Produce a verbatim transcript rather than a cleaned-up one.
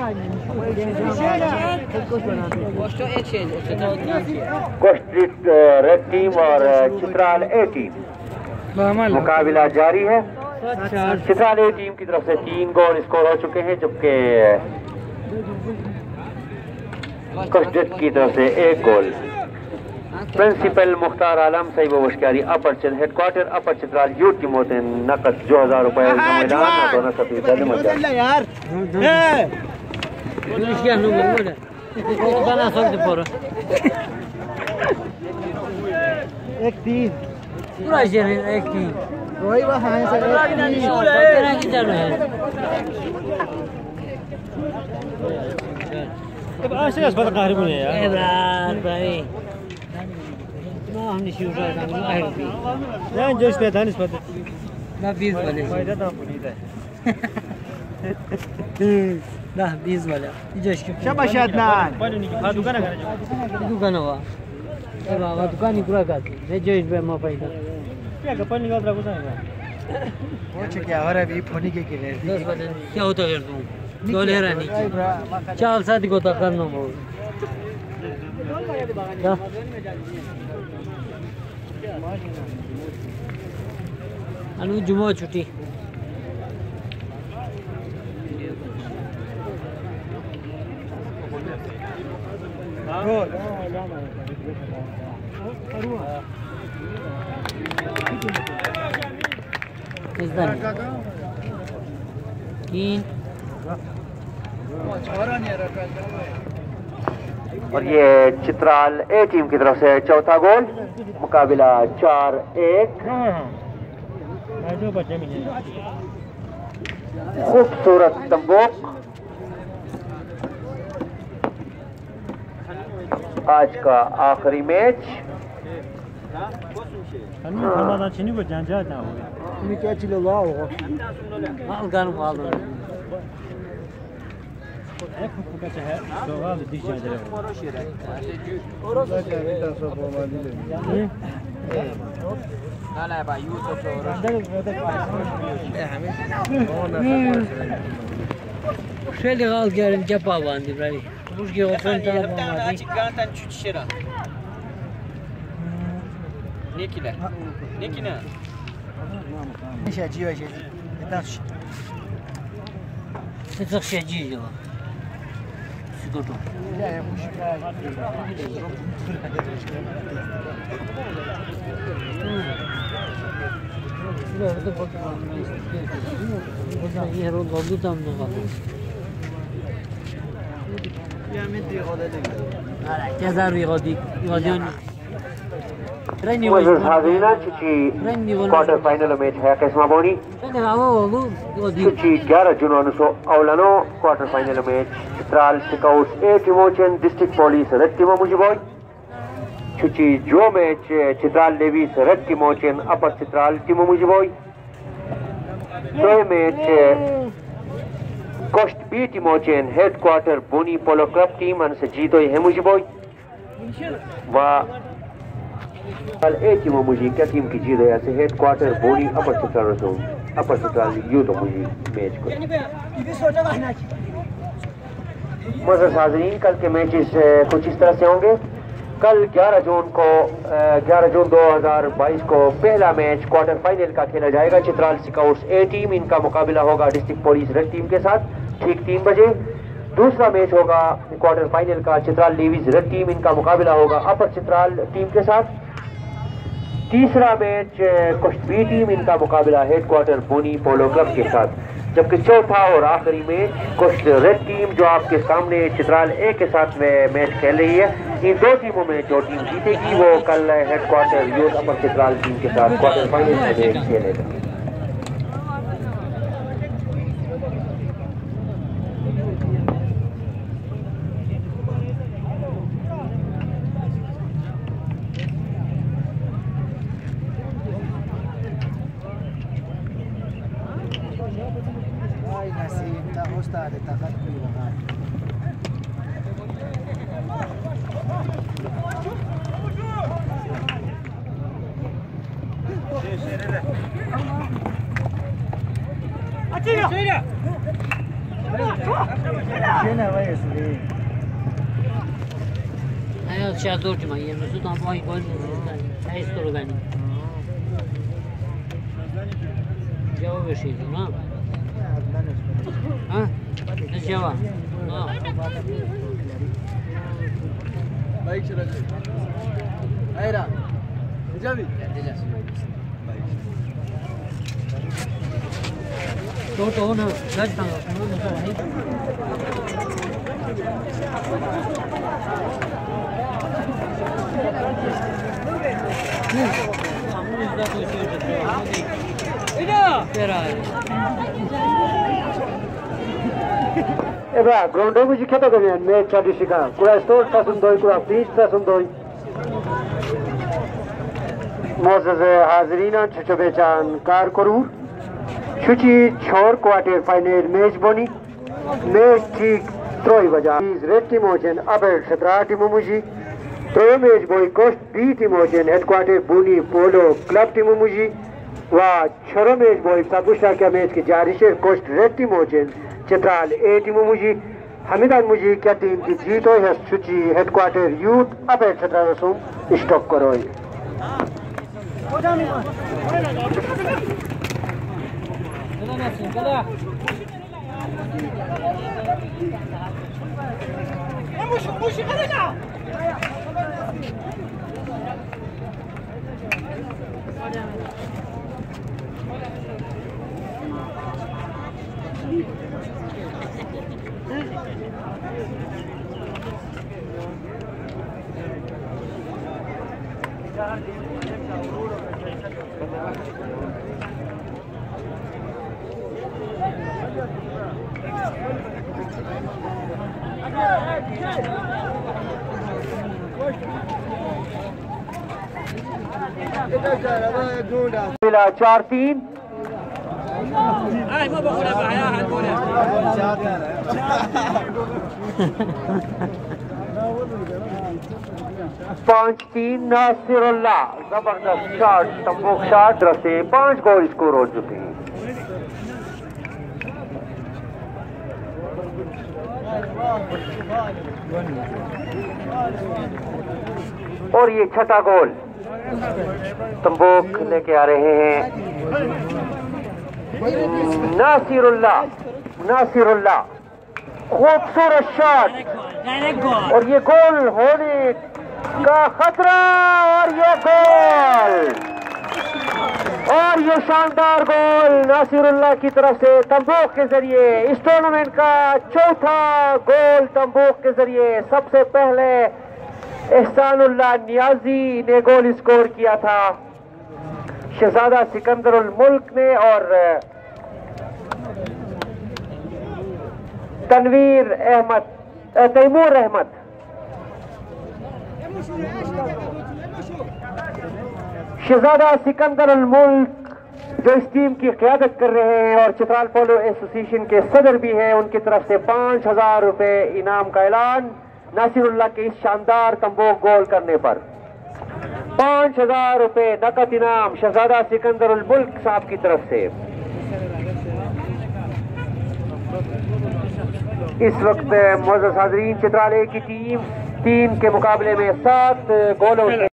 कोस्ट्रिट red team और चित्राल ए team मुकाबला जारी है। चित्राल ए टीम की तरफ से तीन गोल स्कोर हो चुके हैं, जबकि कोस्ट्रिट की तरफ से एक गोल। प्रिंसिपल मुख्तार आलम सईब वशकारी upper headquarter upper Chitral youth की मोते नकद दो हजार रुपए एक तीन पूरा एक तीन वही बात है सर अब ऐसे अस्पताल कहाँ में यार इब्रार भाई ना हमने शुरू किया था आए भी ना जो इस पे था इस पर ना बीस वाले फायदा तो आपको नहीं था ना बीस वाला जो इसके शाबाश अदनान पानी नहीं हाँ दुकान है दुकान हुआ ए बाबा दुकान ही पूरा कर दे जो इस पे मैं पैसा क्या कपन निकाल रहा होता है वो क्या हो रहा है अभी फोनी के के दस वाले क्या होता है तू दो ले रहा नहीं चाल शादी को तो करना हो अनु जुम्मा छुट्टी तीन और ये चित्राल ए टीम की तरफ से चौथा गोल। मुकाबला चार एक। खूबसूरत तंबूक आज का आखिरी मैच। क्या चिल्ला वाओ हाल गान वाल एक फुका है तो वाल दिख जाए لا با يوسف خیلی غال گرم جپا باندی برای روش که وطن تا باندی چیکانتن چوچشرا نیکیله نیکینا میشه جیوه شدی داش تتخ شجی جو سکوتو لا يا مش ये रोड बहुत दाम लगा يا مدي غدا हजार يغادي يغاديون मुअज़्ज़ज़ हाज़रीन, चुची क्वार्टर फाइनल मैच है किस्मा बोनी चुची ग्यारह जुनून सो औलानो quarter final match Chitral scouts A टीमोचन डिस्ट्रिक्ट पुलिस रेड टीमो मुझबोय चुची जो मैच चित्राल लेवीस रेड टीमोचन अपर चित्राल टीमो मुझबोय तो मैच कोस्ट बी टीमोचन headquarter Booni polo club team अन से जीतो है मुझबोय वा कल एक टीम मुझे क्या टीम की जीत है ऐसे हेडक्वार्टर बोनी अपर चित्राल तो अपर चित्राल यू तो मुझे मैच को मुअज़्ज़ज़ हाज़रीन, कल के मैचेस कुछ इस तरह से होंगे। कल ग्यारह जून को ग्यारह जून दो हज़ार बाईस को पहला मैच क्वार्टर फाइनल का खेला जाएगा। चित्राल स्काउट्स ए टीम इनका मुकाबला होगा डिस्ट्रिक्ट पुलिस रेड टीम के साथ ठीक तीन बजे। दूसरा मैच होगा क्वार्टर फाइनल का चित्राल लेवीज रेड टीम इनका मुकाबला होगा अपर चित्राल टीम के साथ। तीसरा मैच कोस्ट बी टीम इनका मुकाबला हेडक्वार्टर बोनी पोलो क्लब के साथ। जबकि चौथा और आखिरी मैच कोस्ट रेड टीम जो आपके सामने चित्राल ए के साथ में मैच खेल रही है, इन दो टीमों में जो टीम जीतेगी वो कल headquarter youth upper Chitral team के साथ क्वार्टर फाइनल में खेलेगा। استاذ تقدم وغاية Gene var ya size. Hayat şahdur cuma yemin sudan boy gol sizden. Hayır soru benim. Cevap bir şeydi ha? Ha? Ne cevap? Ha. Baik sudah. Aira. Javi. तो तो ना गज तंग सुनो तो वही सामने इसका कोई चीज है इधर तेरा एबा ग्राउंडो मुझे क्या तो करें मैं चाटी शिका पूरा स्टोर था सुंदोई पूरा बीच था सुंदोई मोज़ज़ हाज़रीना छुचो बेचान कार करूँ छुची छोर क्वार्टर फाइनल मैच बनी मैच ठीक त्रोई बजा रेड टीमोजन अबेर सत्रह टीमोमुजी त्रो मैच बॉय कोस्ट बी टीमोजन हेडक्वार्टर बुनी पोलो क्लब टीमोमुजी वा छोरो मैच बॉय साबुशा का मैच की जारिशेर कोस्ट रेड टीमोजन चित्राल ए टीमोमुजी हमीदान मुजी क्या टीम की जीत हो है छुची हेडक्वार्टर यूथ अबेर सत्रह रसूम स्टॉप करो चार तीन पाँच तीन नासिरुल्लाह जबरदस्त शॉट तंबूक शॉट रसे पांच गोल स्कोर हो चुके हैं और ये छठा गोल तंबूक लेके आ रहे हैं नासिरुल्लाह नासिरुल्लाह खूबसूरत शॉट और ये गोल होने का खतरा और ये गोल और ये शानदार गोल नासिरुल्लाह की तरफ से तंबूक के जरिए इस टूर्नामेंट का चौथा गोल तंबूक के जरिए सबसे पहले एहसानुल्लाह नियाजी ने गोल स्कोर किया था शहजादा सिकंदरुल मुल्क ने और तनवीर अहमद तैमूर अहमद शहजादा सिकंदरुल मुल्क जो इस टीम की क़यादत कर रहे हैं और चित्राल पोलो एसोसिएशन के सदर भी हैं उनकी तरफ से पांच हजार रुपए इनाम का ऐलान नासिरुल्लाह के इस शानदार तंबूक गोल करने पर पांच हजार रुपए नकद इनाम शहजादा सिकंदरुल मुल्क साहब की तरफ से। इस वक्त मोअज़्ज़ज़ हाज़रीन चित्राल ए की टीम तीन के मुकाबले में सात गोलों से